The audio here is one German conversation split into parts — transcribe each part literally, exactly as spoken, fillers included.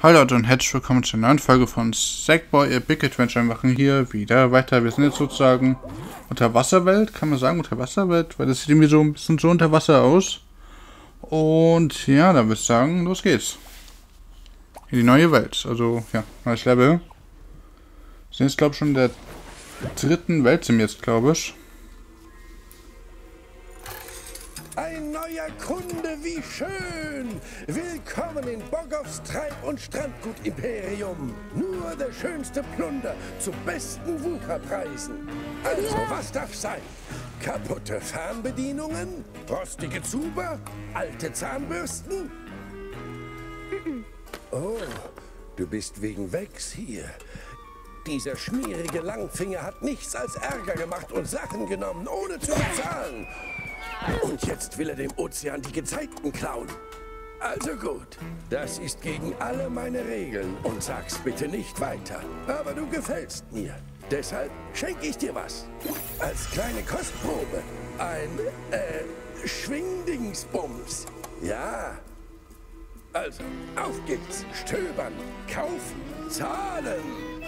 Hallo Leute und herzlich willkommen zur neuen Folge von Sackboy A Big Adventure. Wir machen hier wieder weiter. Wir sind jetzt sozusagen Unterwasserwelt, kann man sagen, Unterwasserwelt, weil das sieht irgendwie so ein bisschen so unter Wasser aus. Und ja, dann würde ich sagen, los geht's. In die neue Welt, also ja, neues Level. Wir sind jetzt glaube ich schon in der dritten Welt sind jetzt, glaube ich. Ein neuer Kunde, wie schön! Willkommen in Bogoffs Treib- und Strandgut-Imperium. Nur der schönste Plunder zu besten Wucherpreisen. Also, was darf sein? Kaputte Fernbedienungen? Rostige Zuber? Alte Zahnbürsten? Oh, du bist wegen Wex hier. Dieser schmierige Langfinger hat nichts als Ärger gemacht und Sachen genommen, ohne zu bezahlen. Und jetzt will er dem Ozean die Gezeiten klauen. Also gut, das ist gegen alle meine Regeln und sag's bitte nicht weiter. Aber du gefällst mir. Deshalb schenke ich dir was. Als kleine Kostprobe. Ein, äh, Schwingdingsbums. Ja. Also, auf geht's. Stöbern, kaufen, zahlen.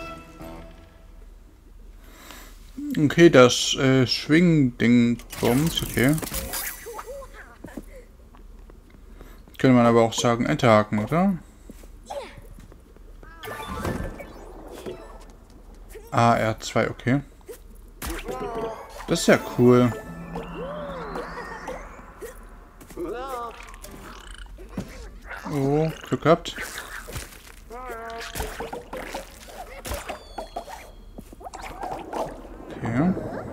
Okay, das äh, Schwingding-Bums, okay. Könnte man aber auch sagen, Enterhaken, oder? Ah, R zwei, okay. Das ist ja cool. Oh, Glück gehabt. Okay.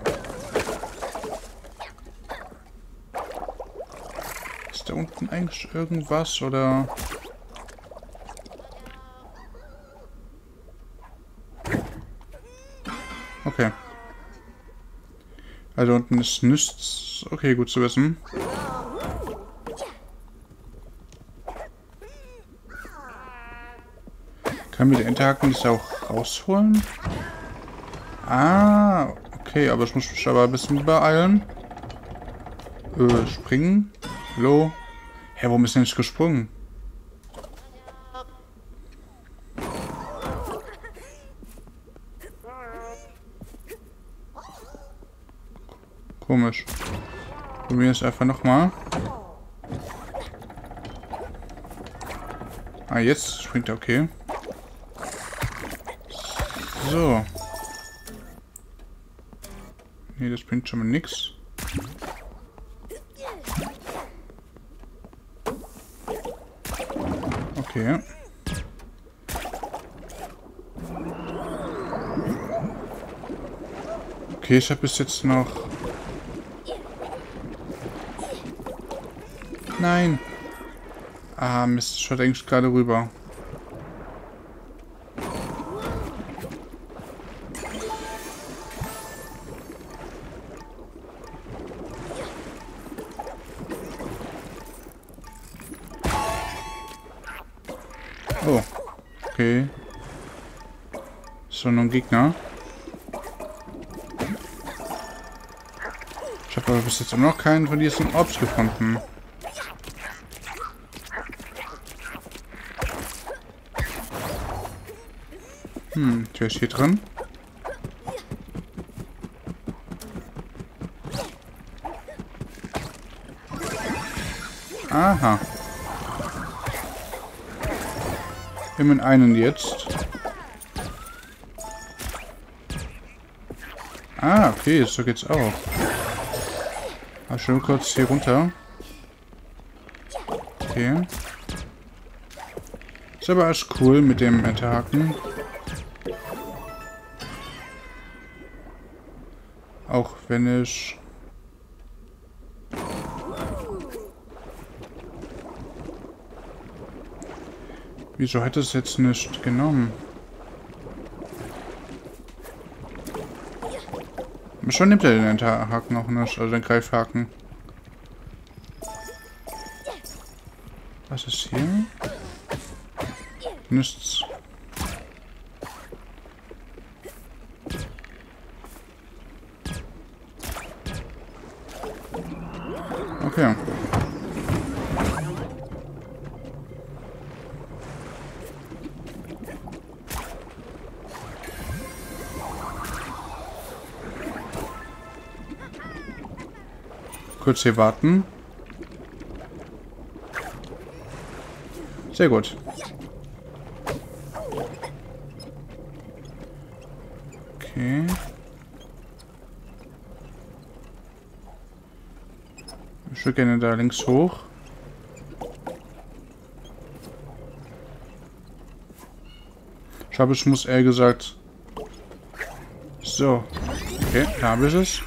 Ist da unten eigentlich irgendwas, oder? Okay. Also unten ist nichts. Okay, gut zu wissen. Können wir die Enterhaken das auch rausholen? Ah, okay, aber ich muss mich aber ein bisschen beeilen. Äh, springen. Hallo? Hä, warum ist denn nicht gesprungen? Komisch. Probieren es einfach nochmal. Ah, jetzt springt er, okay. So. Nee, das bringt schon mal nichts. Okay. Okay, ich habe bis jetzt noch... Nein! Ah, Mist, ich wollte eigentlich gerade rüber. Oh, okay. So, noch ein Gegner. Ich habe aber bis jetzt noch keinen von diesen Orbs gefunden. Hm, wer ist hier drin? Aha. Immerhin einen jetzt. Ah, okay, so geht's auch. Ah, schon kurz hier runter. Okay. Ist aber alles cool mit dem Enterhaken. Auch wenn ich... Wieso hat es jetzt nicht genommen? Aber schon nimmt er den Enterhaken auch nicht, also den Greifhaken. Was ist hier? Nichts. Okay. kurz hier warten. Sehr gut. Okay. Ich würde gerne da links hoch. Ich glaube, ich muss eher gesagt... So. Okay, da habe ich es.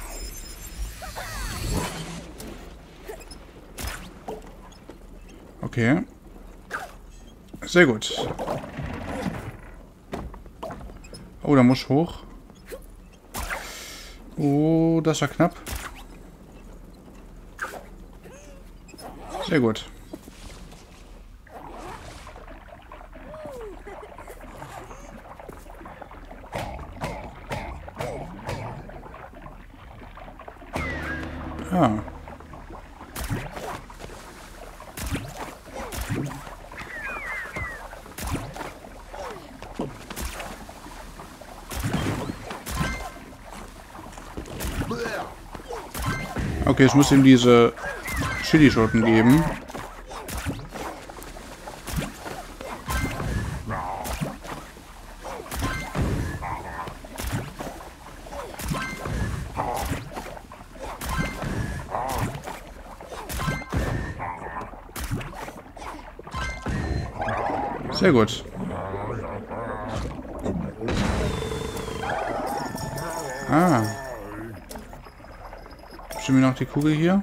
Okay. Sehr gut. Oh, da muss ich hoch. Oh, das war knapp. Sehr gut. Ah. Okay, ich muss ihm diese Chili-Schoten geben. Sehr gut. Ah. Stimmt mir noch die Kugel hier?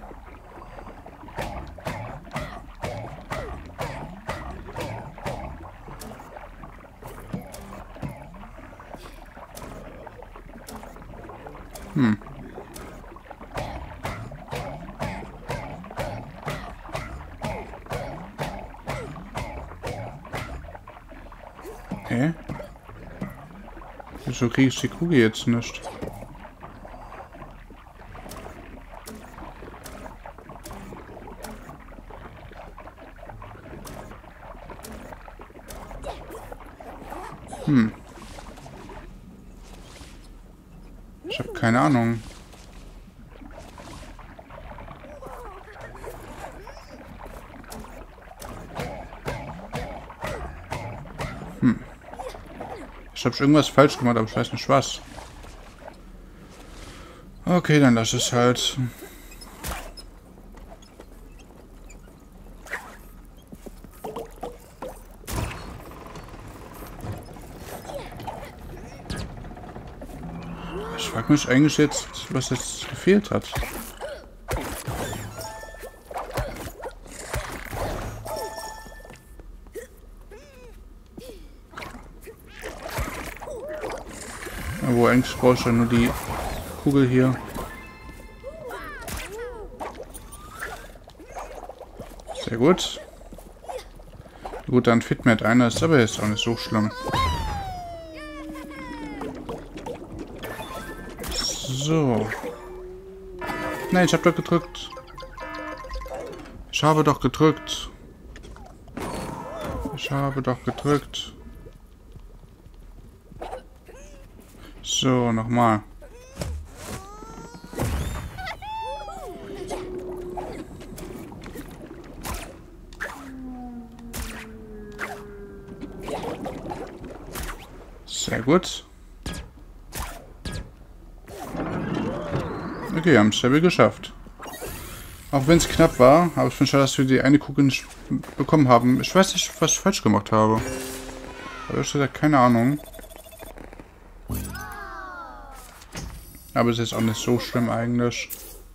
Hm. Okay. Wieso kriege ich die Kugel jetzt nicht? Hm. Ich habe keine Ahnung. Hm. Ich habe irgendwas falsch gemacht, aber ich weiß nicht was. Okay, dann lass es halt. Ich frage mich eigentlich jetzt, was jetzt gefehlt hat. Aber eigentlich brauche ich ja nur die Kugel hier. Sehr gut. Gut, dann fit mit einer ist aber jetzt auch nicht so schlimm. So. Nein, ich habe doch gedrückt. Ich habe doch gedrückt. Ich habe doch gedrückt. So, nochmal. Sehr gut. Okay, wir haben es Level geschafft. Auch wenn es knapp war, aber ich finde schade, dass wir die eine Kugel nicht bekommen haben. Ich weiß nicht, was ich falsch gemacht habe. Aber ich habe keine Ahnung. Aber es ist auch nicht so schlimm eigentlich.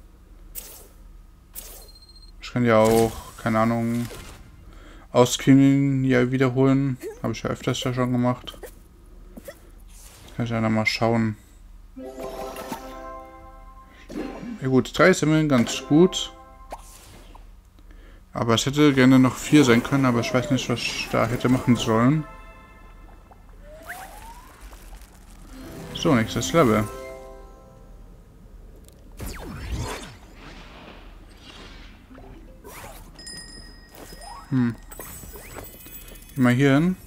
Ich kann ja auch, keine Ahnung, Auskühlen ja wiederholen. Habe ich ja öfters ja schon gemacht. Kann ich ja noch mal schauen. Ja gut, drei ist immerhin ganz gut. Aber es hätte gerne noch vier sein können, aber ich weiß nicht, was ich da hätte machen sollen. So, nächstes Level. Hm. Geh mal hier hin.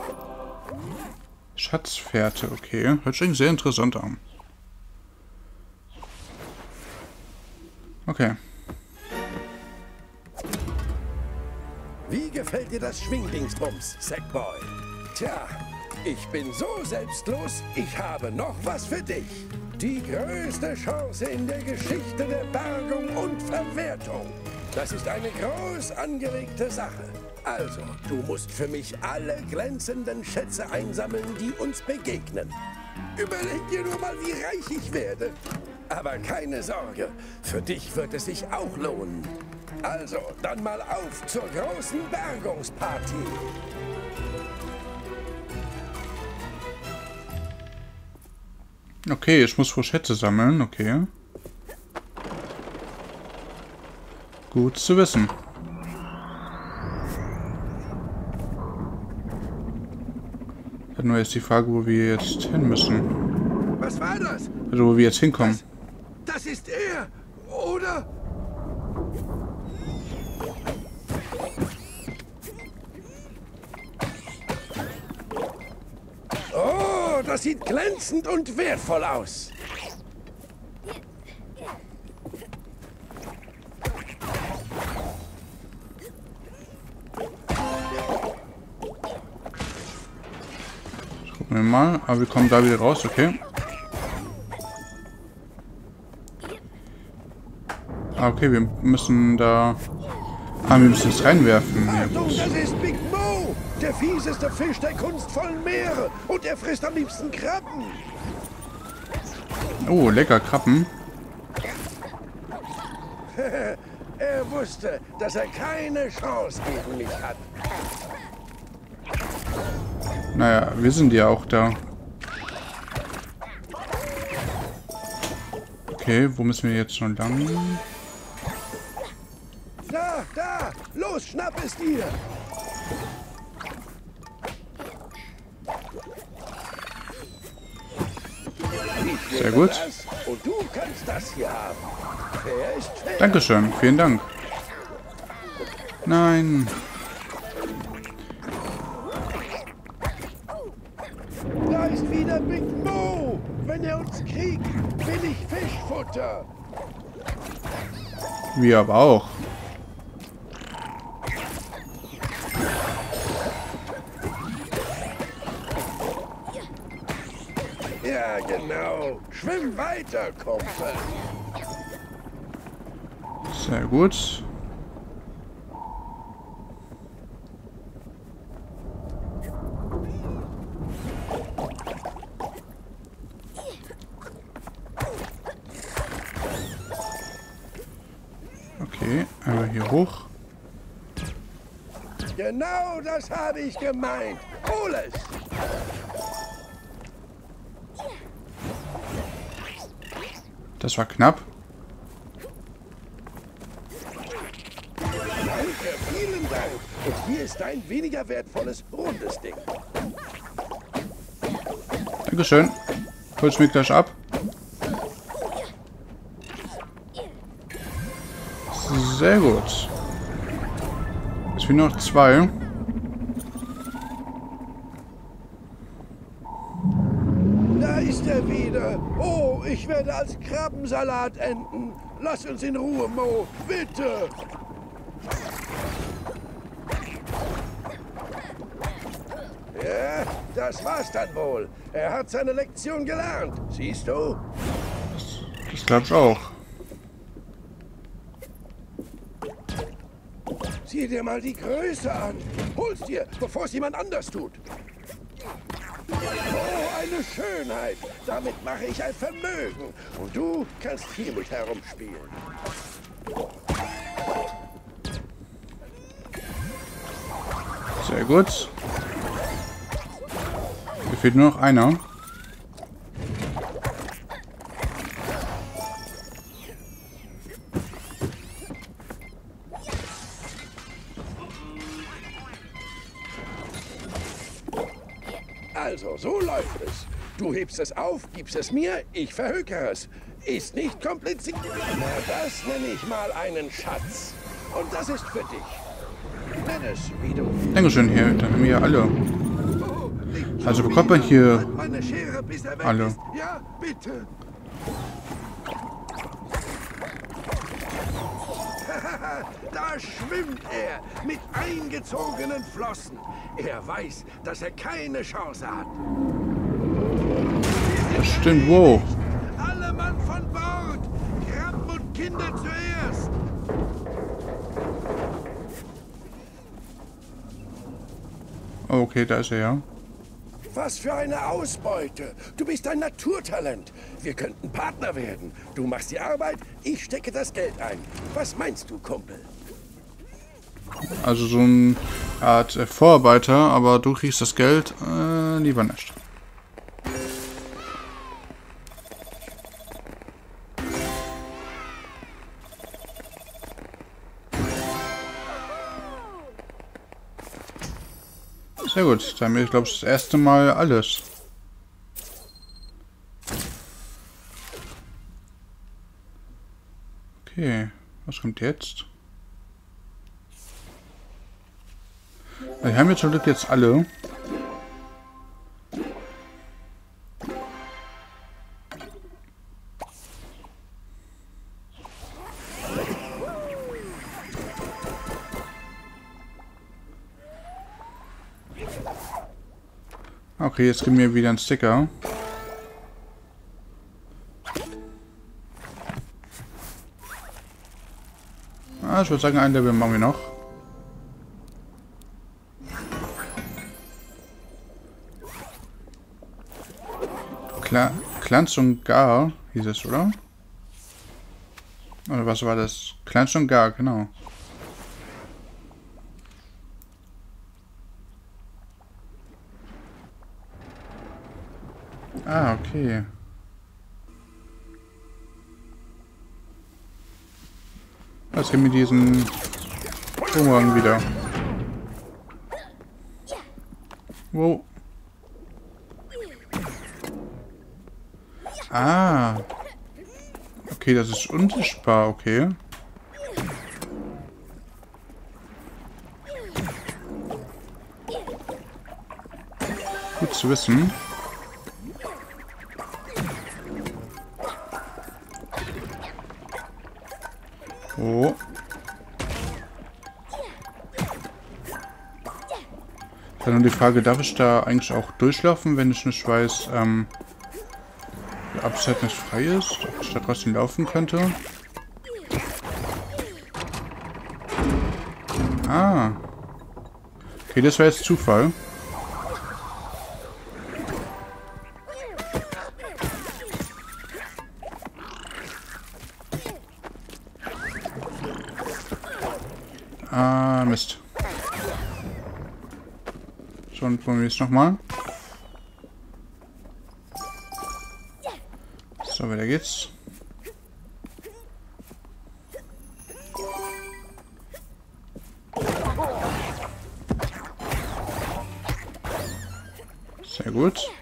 Schatzfährte, okay. Hört sich sehr interessant an. Okay. gefällt dir das Schwingdingsbums, Sackboy? Tja, ich bin so selbstlos, ich habe noch was für dich. Die größte Chance in der Geschichte der Bergung und Verwertung. Das ist eine groß angelegte Sache. Also, du musst für mich alle glänzenden Schätze einsammeln, die uns begegnen. Überleg dir nur mal, wie reich ich werde. Aber keine Sorge, für dich wird es sich auch lohnen. Also, dann mal auf zur großen Bergungsparty. Okay, ich muss wohl Schätze sammeln, okay. Gut zu wissen. Dann nur jetzt die Frage, wo wir jetzt hin müssen. Was war das? Also wo wir jetzt hinkommen. Das, das ist er, oder? Oh, das sieht glänzend und wertvoll aus. Gucken wir mal, aber wir kommen da wieder raus, okay. Ah, okay, wir müssen da... Ah, wir müssen es reinwerfen. Ja, Achtung, das ist Big Mo, der fieseste Fisch der kunstvollen Meere. Und er frisst am liebsten Krabben. Oh, lecker, Krabben. Er wusste, dass er keine Chance gegen mich hat. Naja, wir sind ja auch da. Okay, wo müssen wir jetzt schon lang? Da, da! Los, schnapp es dir! Sehr gut. Das, und du kannst das hier haben. Fair ist fair. Dankeschön, vielen Dank. Nein. Da ist wieder Big Mo. Wenn er uns kriegt, will ich Fischfutter. Wir aber auch. Ja, genau. Schwimm weiter, Kumpel. Sehr gut. Okay, einmal hier hoch. Genau das habe ich gemeint. Hol es. Das war knapp. Danke, vielen Dank. Und hier ist ein weniger wertvolles, rundes Ding. Dankeschön. Hol's mir gleich ab. Sehr gut. Es fehlen noch zwei. Da ist er wieder. Oh, ich werde als Krabbensalat enden. Lass uns in Ruhe, Mo. Bitte. Ja, das war's dann wohl. Er hat seine Lektion gelernt. Siehst du? Das glaube ich auch. Sieh dir mal die Größe an. Hol's dir, bevor es jemand anders tut. Oh, eine Schönheit. Damit mache ich ein Vermögen. Und du kannst hier mit herumspielen. Sehr gut. Mir fehlt nur noch einer. Also, so läuft es. Du hebst es auf, gibst es mir, ich verhökere es. Ist nicht kompliziert. Na, das nenne ich mal einen Schatz. Und das ist für dich. Nenn es, wie du willst. Dankeschön, hier. Dann haben wir alle. Oh, liegt Also schon bekommt man wieder. hier Halt meine Schere, bis er weg alle. ist. Ja, bitte. da schwimmt er mit eingezogenen Flossen. Er weiß, dass er keine Chance hat. Das stimmt, wow. Alle Mann von Bord! Krabben und Kinder zuerst! Okay, da ist er ja. Was für eine Ausbeute! Du bist ein Naturtalent. Wir könnten Partner werden. Du machst die Arbeit, ich stecke das Geld ein. Was meinst du, Kumpel? Also so eine Art äh, Vorarbeiter, aber du kriegst das Geld äh, lieber nicht. Sehr gut, dann haben wir, glaube ich, das erste Mal alles. Okay, was kommt jetzt? Wir haben jetzt zum Glück jetzt alle. Okay, jetzt geben wir wieder einen Sticker. Ah, ich würde sagen, ein Level machen wir noch. Klar, Glanz und Gar hieß es, oder? Oder was war das? Glanz und Gar, genau. Ah, okay. Was gibt mir diesen Umhang wieder? Wow. Ah. Okay, das ist unsichtbar, okay. Gut zu wissen. Oh. Dann nur die Frage, darf ich da eigentlich auch durchlaufen, wenn ich nicht weiß, ähm, der Abschnitt nicht frei ist? Ob ich da trotzdem laufen könnte? Ah. Okay, das war jetzt Zufall. Ah, Mist. So, und probieren wir es nochmal. So, weiter geht's. Sehr gut.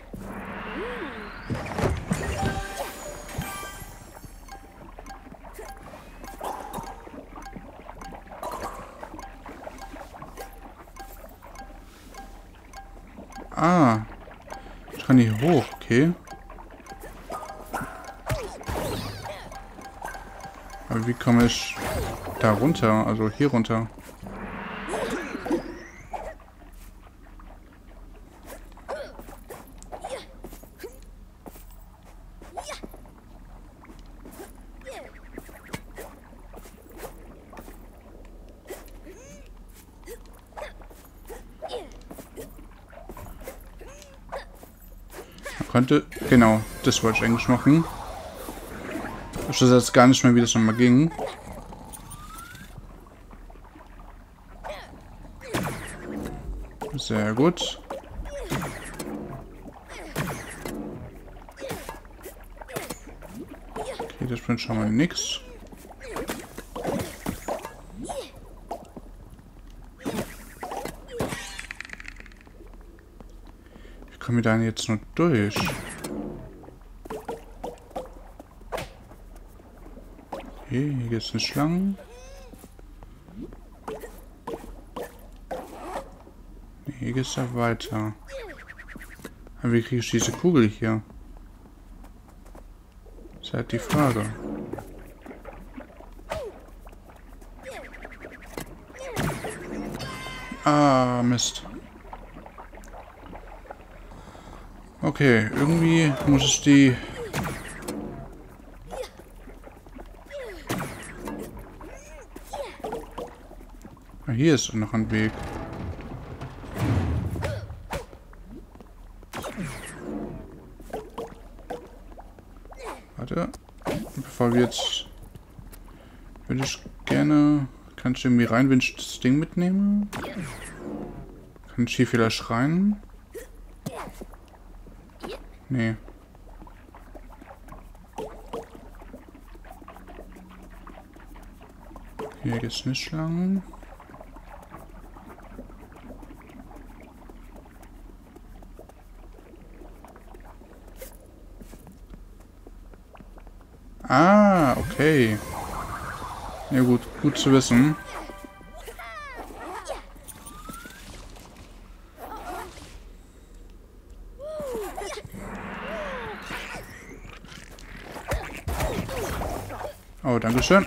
Ah, ich kann hier hoch, okay. Aber wie komme ich da runter? Also hier runter. Könnte, genau, das wollte ich eigentlich machen. Ich weiß jetzt gar nicht mehr, wie das nochmal ging. Sehr gut. Okay, das bringt schon mal nix. Wie kommen wir da jetzt nur durch? Okay, hier gibt es eine Schlange. Nee, hier geht es da weiter. Aber wie kriege ich diese Kugel hier? Das ist halt die Frage. Ah, Mist. Okay, irgendwie muss ich die... Ah, hier ist noch ein Weg. Warte. Bevor wir jetzt... Würde ich gerne... Kann ich irgendwie rein, wenn ich das Ding mitnehme? Kann ich hier vielleicht rein? Nee. Hier geht's nicht lang. Ah, okay. Ja gut, gut zu wissen. Oh, danke schön.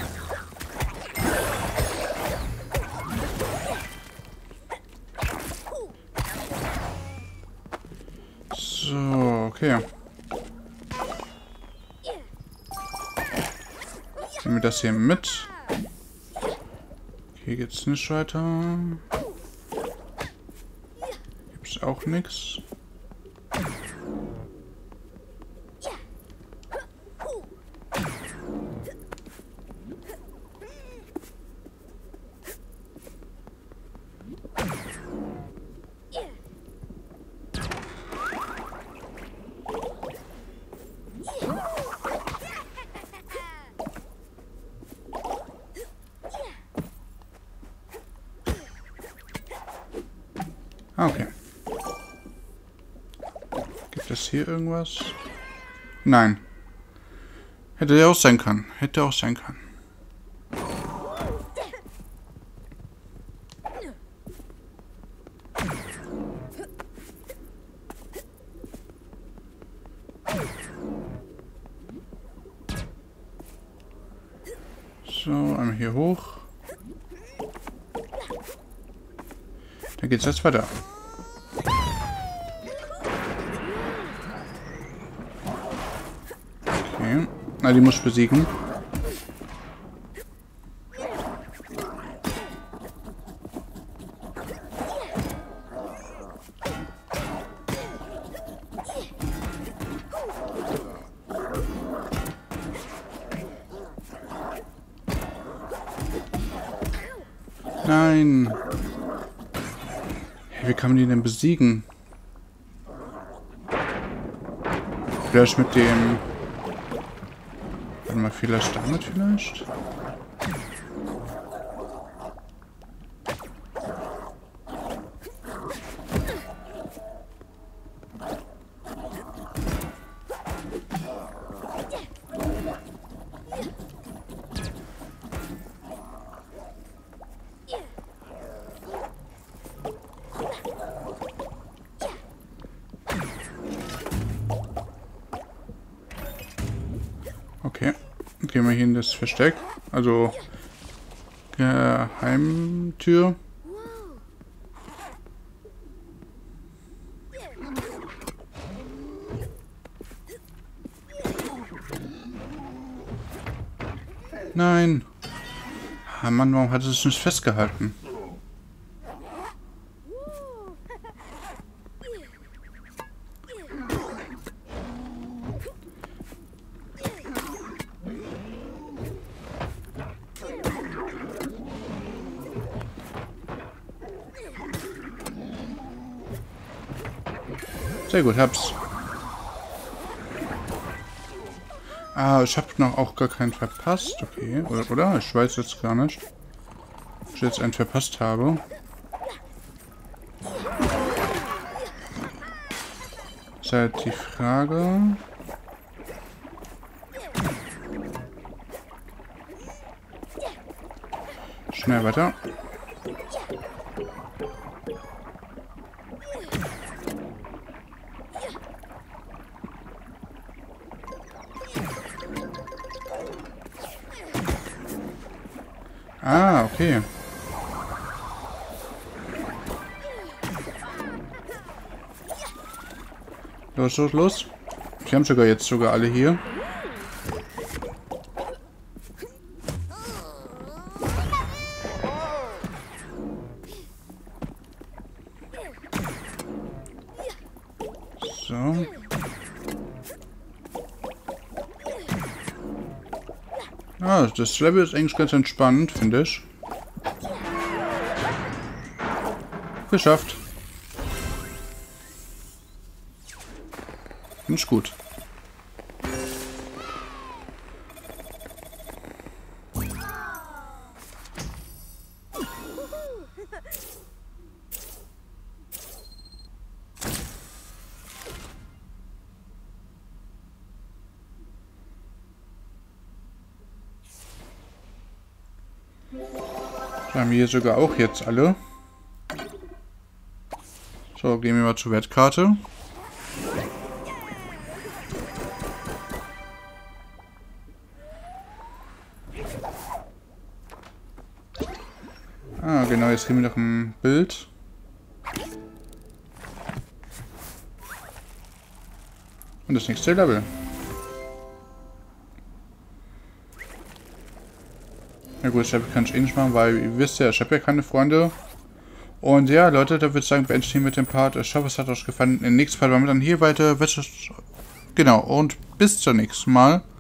So, okay. Nehmen wir das hier mit. Hier geht's nicht weiter. Gibt's auch nichts. Ah, okay. Gibt es hier irgendwas? Nein. Hätte ja auch sein können. Hätte auch sein können. So, einmal hier hoch. Dann geht's jetzt weiter. Okay. Na, die muss ich besiegen. Nein. Wie kann man die denn besiegen? Vielleicht mit dem... Warte mal, vielleicht damit vielleicht? Okay, gehen wir hier in das Versteck. Also Geheimtür. Nein. Ah, Mann, warum hat es nicht festgehalten? Sehr gut, hab's. Ah, ich hab noch auch gar keinen verpasst. Okay, oder? oder? Ich weiß jetzt gar nicht, ob ich jetzt einen verpasst habe. Ist halt die Frage. Schnell weiter. Ah, okay. Los, los, los. Die haben sogar jetzt sogar alle hier. So. Ah, das Level ist eigentlich ganz entspannt, finde ich. Geschafft. Finde ich gut. Haben wir hier sogar auch jetzt alle. So, gehen wir mal zur Wertkarte. Ah, genau, jetzt kriegen wir noch ein Bild. Und das nächste Level. Na gut, ich kann ich eh nicht machen, weil ihr wisst ja, ich habe ja keine Freunde. Und ja, Leute, da würde ich sagen, beende ich hier mit dem Part. Ich hoffe, es hat euch gefallen. Im nächsten Part machen wir dann hier weiter. Genau, und bis zum nächsten Mal.